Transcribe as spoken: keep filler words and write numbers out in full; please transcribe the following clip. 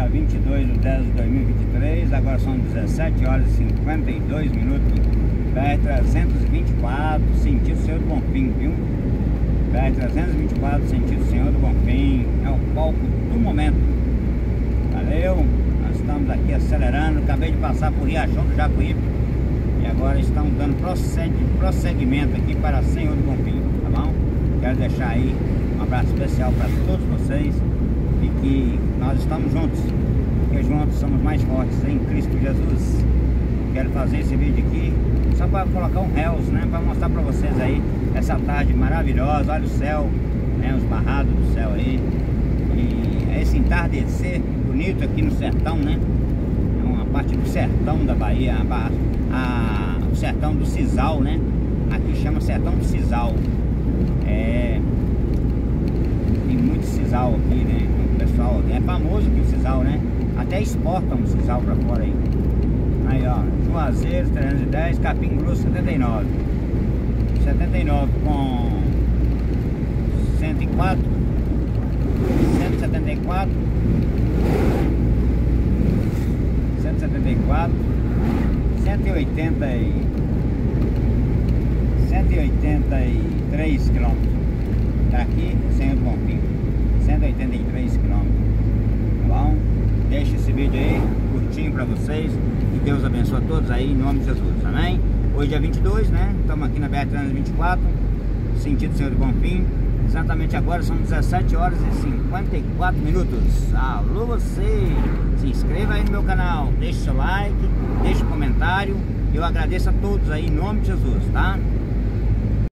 vinte e dois de dez de dois mil e vinte e três, agora são dezessete horas e cinquenta e dois minutos. B R trezentos e vinte e quatro, sentido Senhor do Bonfim, viu? B R trezentos e vinte e quatro, sentido Senhor do Bonfim, é o palco do momento. Valeu, nós estamos aqui acelerando, acabei de passar por Riachão do Jacuípe e agora estamos dando prosseguimento aqui para Senhor do Bonfim, tá bom? Quero deixar aí um abraço especial para todos vocês e que nós estamos juntos, porque juntos somos mais fortes em Cristo Jesus. Quero fazer esse vídeo aqui só para colocar um réus, né? Para mostrar para vocês aí essa tarde maravilhosa. Olha o céu, né? Os barrados do céu aí. E esse entardecer bonito aqui no sertão, né? É uma parte do sertão da Bahia, a, a, o sertão do Sisal, né? Aqui chama sertão do Sisal. É, tem muito sisal aqui, né? O pessoal é famoso aqui o sisal, né? Até exportam o sisal para fora aí. Aí ó, Juazeiro trezentos e dez, Capim Grosso setenta e nove, setenta e nove com cento e quatro, cento e setenta e quatro, cento e setenta e quatro, cento e oitenta e cento e oitenta e três quilômetros daqui, Senhor do Bonfim, cento e oitenta e três quilômetros, tá bom? Deixa esse vídeo aí curtinho pra vocês. Que Deus abençoe a todos aí, em nome de Jesus, amém? Hoje é dia vinte e dois, né? Estamos aqui na B R trezentos e vinte e quatro, sentido Senhor do Bonfim. Exatamente agora são dezessete horas e cinquenta e quatro minutos. Alô você! Se inscreva aí no meu canal, deixe seu like, deixe um comentário. Eu agradeço a todos aí, em nome de Jesus, tá?